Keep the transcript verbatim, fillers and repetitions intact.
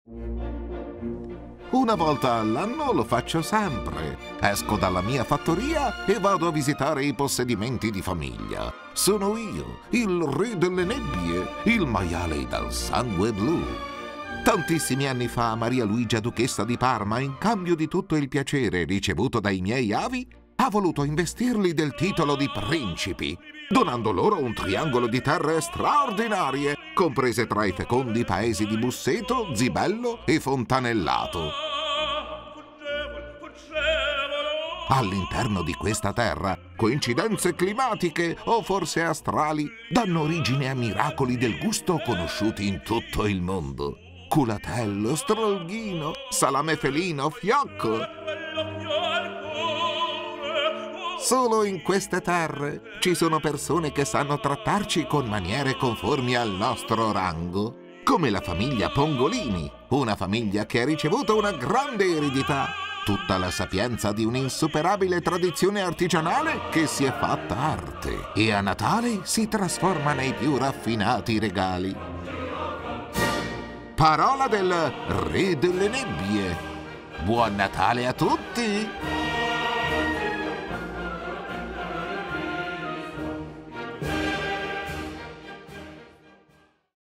Una volta all'anno lo faccio sempre. Esco dalla mia fattoria e vado a visitare i possedimenti di famiglia. Sono io, il re delle nebbie, il maiale dal sangue blu. Tantissimi anni fa Maria Luigia, duchessa di Parma, in cambio di tutto il piacere ricevuto dai miei avi, ha voluto investirli del titolo di principi, donando loro un triangolo di terre straordinarie, comprese tra i fecondi paesi di Busseto, Zibello e Fontanellato. All'interno di questa terra, coincidenze climatiche o forse astrali danno origine a miracoli del gusto conosciuti in tutto il mondo. Culatello, strolghino, salame felino, fiocco. Solo in queste terre ci sono persone che sanno trattarci con maniere conformi al nostro rango, come la famiglia Pongolini, una famiglia che ha ricevuto una grande eredità, tutta la sapienza di un'insuperabile tradizione artigianale che si è fatta arte e a Natale si trasforma nei più raffinati regali. Parola del re delle nebbie. Buon Natale a tutti!